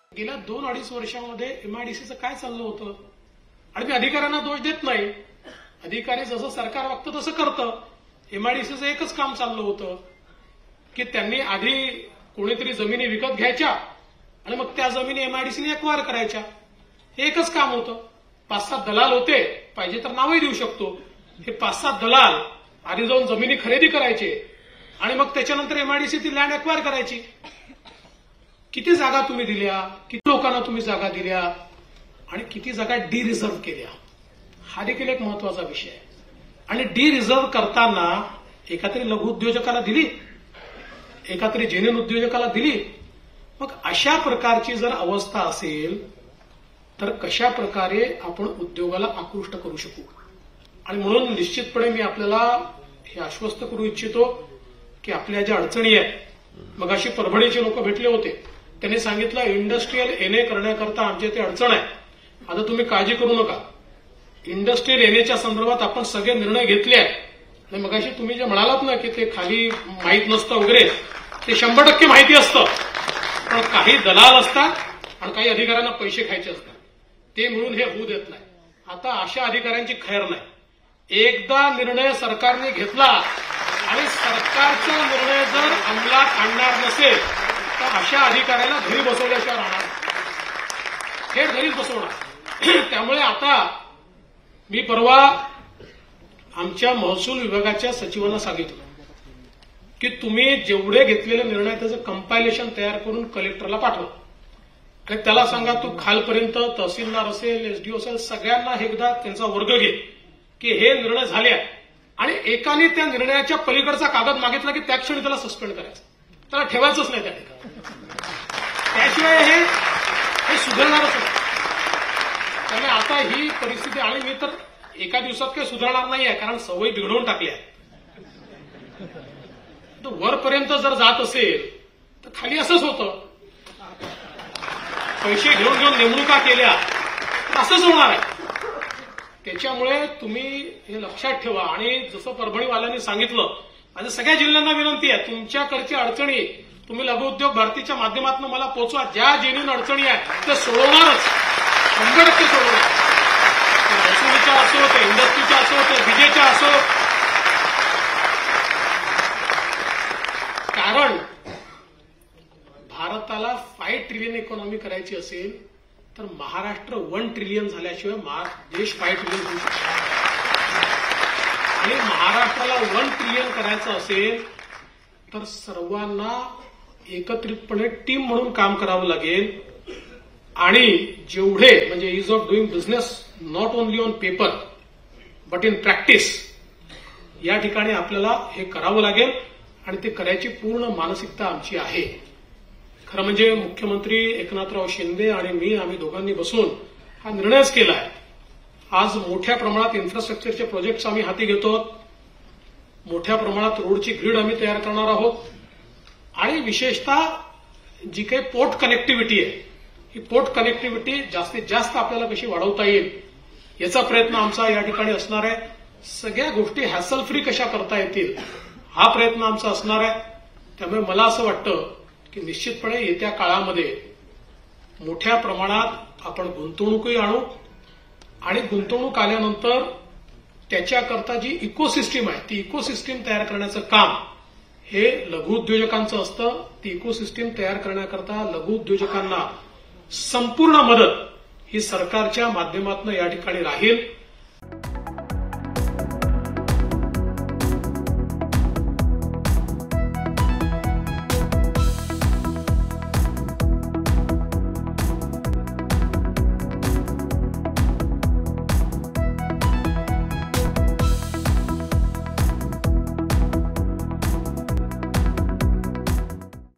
गेल्या 2-2.5 वर्षांमध्ये एमआयडीसीचं काय चाललं होतं आणि मी अधिकाऱ्यांना दोष देत नाही. अधिकारी जसं सरकार वागतं तसं करतं. एमआयडीसीचं एकच काम चाललं होतं की त्यांनी आधी कोणीतरी जमिनी विकत घ्यायच्या आणि मग त्या जमिनी एमआयडीसीने एक्वायर करायच्या. हे एकच काम होतं. 5-7 दलाल होते, पाहिजे तर नावही देऊ शकतो. हे 5-7 दलाल आधी जाऊन जमिनी खरेदी करायचे आणि मग त्याच्यानंतर एमआयडीसी ती लँड एक्वायर करायची. किती जागा तुम्ही दिल्या, किती लोकांना तुम्ही जागा दिल्या आणि किती जागा डी रिझर्व्ह केल्या, हा देखील एक महत्वाचा विषय आहे. आणि डी रिझर्व्ह करताना एका तरी लघु उद्योजकाला दिली, एका तरी जेन्युइन उद्योजकाला दिली. मग अशा प्रकारची जर अवस्था असेल तर कशा प्रकारे आपण उद्योगाला आकृष्ट करू शकू. आणि म्हणून निश्चितपणे मी आपल्याला हे आश्वस्त करू इच्छितो की आपल्या ज्या अडचणी आहेत, मग अशी परभणीचे लोक भेटले होते, त्यांनी सांगितलं इंडस्ट्रीयल एनए करण्याकरता आमच्या इथे अडचण आहे. आता तुम्ही काळजी करू नका, इंडस्ट्रीयल एनएच्या संदर्भात आपण सगळे निर्णय घेतले आहेत. आणि मगाशी तुम्ही जे म्हणालात ना की ते खाली माहीत नसतं वगैरे, ते 100% माहिती असतं. पण काही दलाल असतात आणि काही अधिकाऱ्यांना पैसे खायचे असतात, ते म्हणून हे होऊ देत नाही. आता अशा अधिकाऱ्यांची खैर नाही. एकदा निर्णय सरकारने घेतला आणि सरकारचा निर्णय जर अंमलात आणणार नसेल तर अशा अधिकाऱ्याला घरी बसवल्याशिवाय राहणार, थेट घरीच बसवणार. त्यामुळे आता मी परवा आमच्या महसूल विभागाच्या सचिवांना सांगितलं की तुम्ही जेवढे घेतलेले निर्णय त्याचं कंपायलेशन तयार करून कलेक्टरला पाठवा आणि त्याला सांगा तू खालपर्यंत तहसीलदार असेल, एसडीओ असेल, सगळ्यांना एकदा त्यांचा वर्ग घे की हे निर्णय झाले आहे. आणि एकाने त्या निर्णयाच्या पलीकडचा कागद मागितला की त्या क्षणी त्याला सस्पेंड करायचं, त्याला ठेवायचंच नाही त्या ठिकाणी. त्याशिवाय हे सुधारणारच नाही. त्यामुळे आता ही परिस्थिती, आणि मी तर एका दिवसात काही सुधारणार नाही आहे, कारण सवयी बिघडवून टाकली आहे. तर वरपर्यंत जर जात असेल तर खाली असंच होतं. पैसे घेऊन घेऊन नेमणुका केल्या तर असंच होणार आहे. त्याच्यामुळे तुम्ही हे लक्षात ठेवा. आणि जसं परभणीवाल्यांनी सांगितलं, माझ्या सगळ्या जिल्ह्यांना विनंती आहे, तुमच्याकडच्या अडचणी तुम्ही लघु उद्योग भारतीच्या माध्यमातून मला पोहोचवा. ज्या जेन्युइन अडचणी आहेत ते सोडवणारच, 100% सोडवणार. महसुलीच्या असो, ते इंडस्ट्रीच्या असो, ते विजेच्या असो. कारण भारताला 5 ट्रिलियन इकॉनॉमी करायची असेल तर महाराष्ट्र 1 ट्रिलियन झाल्याशिवाय देश 5 ट्रिलियन होऊ शकतो. आणि महाराष्ट्राला 1 ट्रिलियन करायचं असेल तर सर्वांना एकत्रितपणे टीम म्हणून काम करावं लागेल. आणि जेवढे म्हणजे ease of doing business not only on paper but in practice, या ठिकाणी आपल्याला हे करावं लागेल आणि ते करायची पूर्ण मानसिकता आमची आहे. खरं म्हणजे मुख्यमंत्री एकनाथराव शिंदे आणि मी, आम्ही दोघांनी बसून हा निर्णयच केला आहे. आज मोठ्या प्रमाणात इन्फ्रास्ट्रक्चरचे प्रोजेक्ट्स आम्ही हाती घेतो. मोठ्या प्रमाणात रोडची ग्रीड आम्ही तयार करणार आहोत. आणि विशेषतः जी काही पोर्ट कनेक्टिव्हिटी आहे, ही पोर्ट कनेक्टिव्हिटी जास्तीत जास्त आपल्याला कशी वाढवता येईल याचा प्रयत्न आमचा या ठिकाणी असणार आहे. सगळ्या गोष्टी हॅसल फ्री कशा करता येतील हा प्रयत्न आमचा असणार आहे. त्यामुळे मला असं वाटतं की निश्चितपणे येत्या काळामध्ये मोठ्या प्रमाणात आपण गुंतवणूकही आणू आणि गुंतवणूक आल्यानंतर त्याच्याकरता जी इकोसिस्टीम आहे ती इकोसिस्टीम तयार करण्याचं काम हे लघु उद्योजकांचं असतं. ती इकोसिस्टीम तयार करण्याकरता लघु उद्योजकांना संपूर्ण मदत ही सरकारच्या माध्यमातून या ठिकाणी राहील.